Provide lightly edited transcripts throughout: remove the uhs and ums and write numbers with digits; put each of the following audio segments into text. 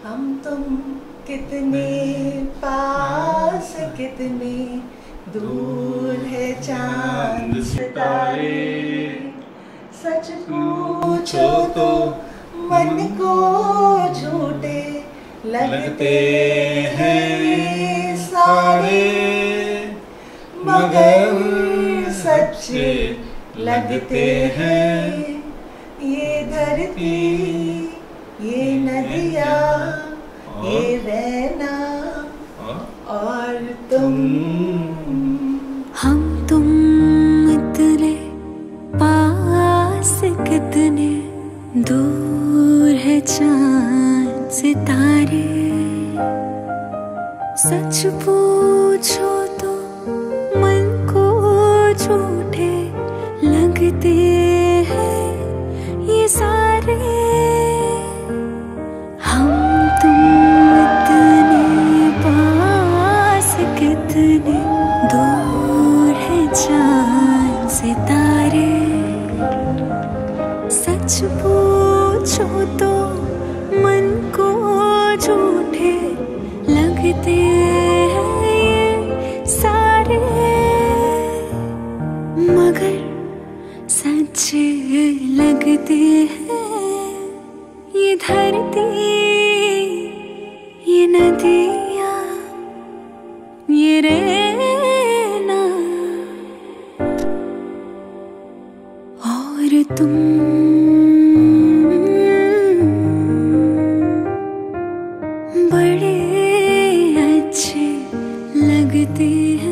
हम तुम कितने पास कितने दूर है चांद सितारे। सच पूछो तो मन को झूठे लगते हैं सारे, मगर सच्चे लगते हैं ये धरती, ये नदियाँ, ये रहना और तुम। हम तुम इतने पास कितने दूर है चांद सितारे। सच पूछो तो मन को झूठे लगते हैं ये सारे, हम तुम इतने पास कितने दूर है चांद सितारे। सच पूछो तो मन को झूठे लगते हैं ये सारे, मगर सच्चे लगते हैं ये धरती, ये नदियाँ, ये रहना और तुम। बड़े अच्छे लगते हैं।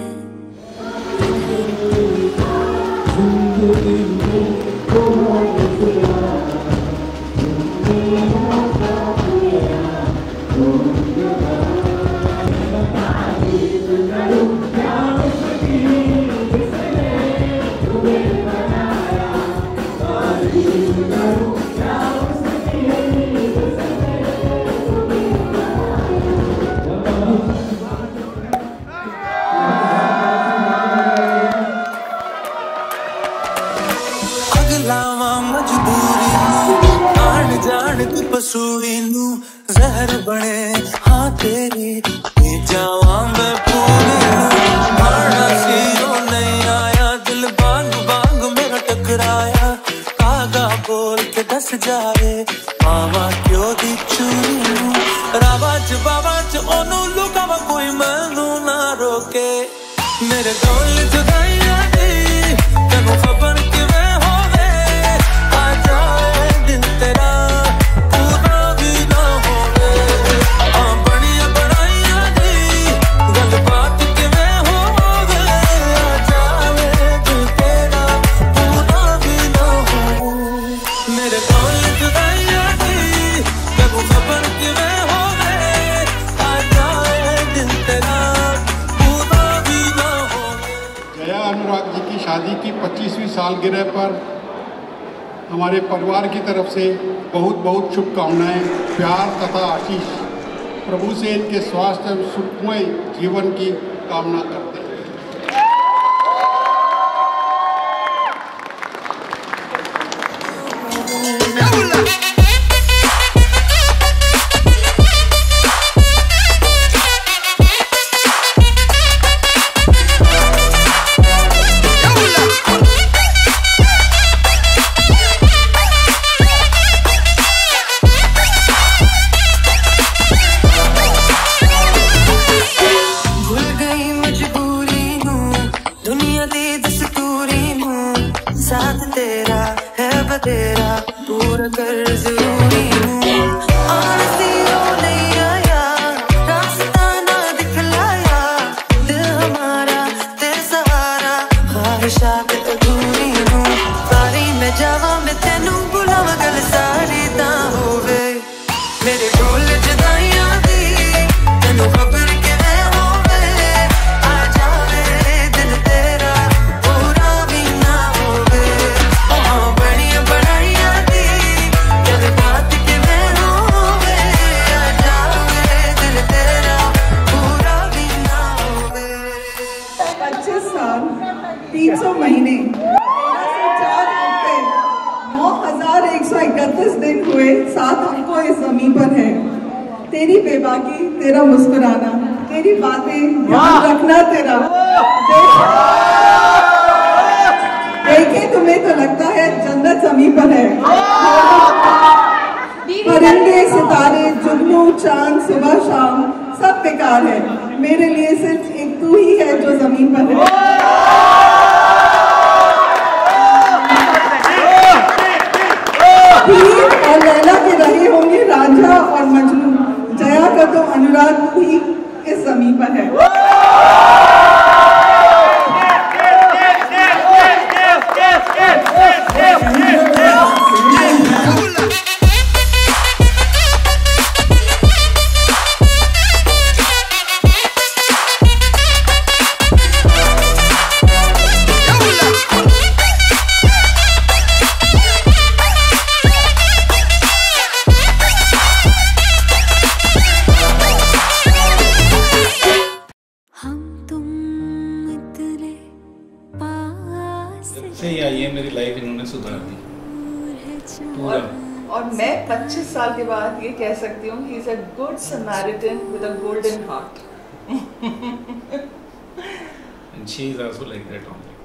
पसूरी नू जहर बने हाँ तेरी जावा मैं पूरी मारना सीरो नहीं आया, दिल बांग बांग मेरा टकराया। कागा बोल के दस जाए मावा क्यों दी चूरी नू, रावाज बावाज ओनू लुकावा कोई मैनू ना रोके। मेरे गौल जुदाइयां दी तेनू खबर किवें होवे, आ जाए दिल तेरा शादी की 25वीं सालगिरह पर हमारे परिवार की तरफ से बहुत बहुत शुभकामनाएं, प्यार तथा आशीष। प्रभु से इनके स्वास्थ्य एवं सुखमय जीवन की कामना करते हैं। साथ तेरा है बतेरा पूरा कर जरूरी हूँ। आलसी हो नहीं आया, रास्ता ना दिखलाया, दिल हमारा तेरे सहारा, ख्वाहिशात अधूरी हूँ। सारी मैं जावा मैं तेनू बुलावा गल सारी ता होवे, मेरे ढोल जुदाइयां दी तेनू खबर महीने 4 हफ्ते 9,131 दिन हुए साथ हमको इस जमीन पर है। तेरी बेबाकी, तेरा मुस्कुराना, तेरी बातें याद रखना तेरा। देखे तुम्हें तो लगता है जन्नत जमीन पर है। परिंदे, सितारे, जुगनू, चांद, सुबह शाम सब बेकार है, मेरे लिए सिर्फ एक तू ही है जो जमीन पर है। हीर और लैला के रहे होंगे रांझा और मजनू, जया का तो अनुराग तू ही इस जमीन पर है। से आई है मेरी लाइफ इन्होंने सुधार दी पूरा। और मैं 25 साल के बाद ये कह सकती हूँ he is a good Samaritan with a golden heart. And she is also like that only.